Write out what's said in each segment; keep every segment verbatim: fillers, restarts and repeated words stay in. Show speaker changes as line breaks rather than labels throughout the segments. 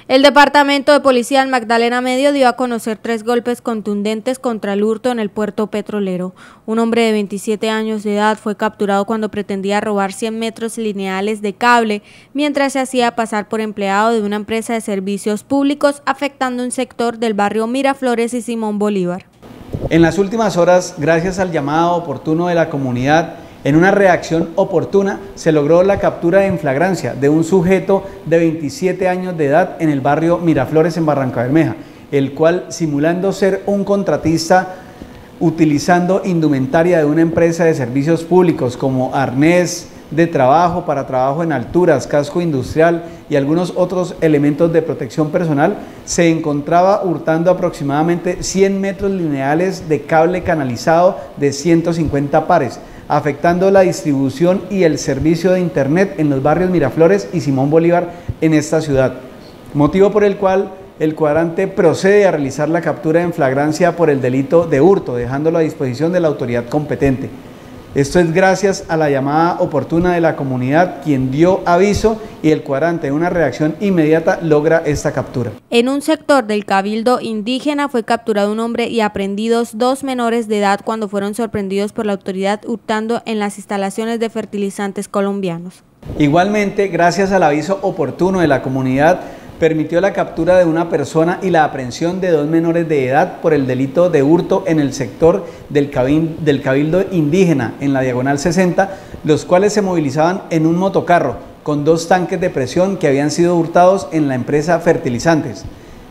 El Departamento de Policía del Magdalena Medio dio a conocer tres golpes contundentes contra el hurto en el puerto petrolero. Un hombre de veintisiete años de edad fue capturado cuando pretendía robar cien metros lineales de cable mientras se hacía pasar por empleado de una empresa de servicios públicos, afectando un sector del barrio Miraflores y Simón Bolívar.
En las últimas horas, gracias al llamado oportuno de la comunidad, en una reacción oportuna se logró la captura en flagrancia de un sujeto de veintisiete años de edad en el barrio Miraflores en Barrancabermeja, el cual, simulando ser un contratista, utilizando indumentaria de una empresa de servicios públicos como arnés de trabajo para trabajo en alturas, casco industrial y algunos otros elementos de protección personal, se encontraba hurtando aproximadamente cien metros lineales de cable canalizado de ciento cincuenta pares, afectando la distribución y el servicio de internet en los barrios Miraflores y Simón Bolívar en esta ciudad, motivo por el cual el cuadrante procede a realizar la captura en flagrancia por el delito de hurto, dejándolo a disposición de la autoridad competente. Esto es gracias a la llamada oportuna de la comunidad, quien dio aviso, y el cuadrante, en una reacción inmediata, logra esta captura.
En un sector del Cabildo Indígena fue capturado un hombre y aprehendidos dos menores de edad cuando fueron sorprendidos por la autoridad hurtando en las instalaciones de fertilizantes colombianos.
Igualmente, gracias al aviso oportuno de la comunidad, permitió la captura de una persona y la aprehensión de dos menores de edad por el delito de hurto en el sector del Cabildo Indígena, en la Diagonal sesenta, los cuales se movilizaban en un motocarro con dos tanques de presión que habían sido hurtados en la empresa Fertilizantes.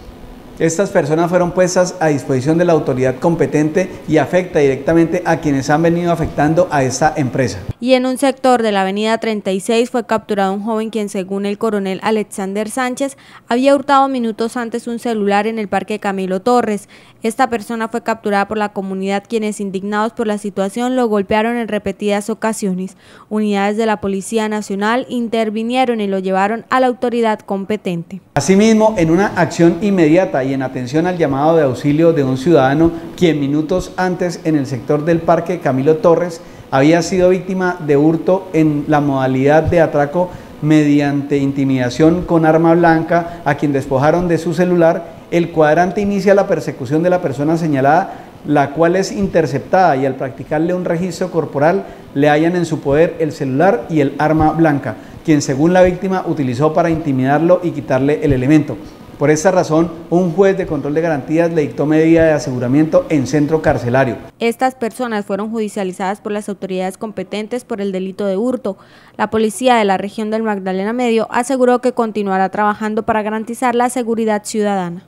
Estas personas fueron puestas a disposición de la autoridad competente y afecta directamente a quienes han venido afectando a esta empresa.
Y en un sector de la avenida treinta y seis fue capturado un joven quien, según el coronel Alexander Sánchez, había hurtado minutos antes un celular en el Parque Camilo Torres. Esta persona fue capturada por la comunidad, quienes, indignados por la situación, lo golpearon en repetidas ocasiones. Unidades de la Policía Nacional intervinieron y lo llevaron a la autoridad competente.
Asimismo, en una acción inmediata y en atención al llamado de auxilio de un ciudadano quien minutos antes en el sector del Parque Camilo Torres había sido víctima de hurto en la modalidad de atraco mediante intimidación con arma blanca, a quien despojaron de su celular, el cuadrante inicia la persecución de la persona señalada, la cual es interceptada, y al practicarle un registro corporal le hallan en su poder el celular y el arma blanca, quien, según la víctima, utilizó para intimidarlo y quitarle el elemento. Por esta razón, un juez de control de garantías le dictó medida de aseguramiento en centro carcelario.
Estas personas fueron judicializadas por las autoridades competentes por el delito de hurto. La policía de la región del Magdalena Medio aseguró que continuará trabajando para garantizar la seguridad ciudadana.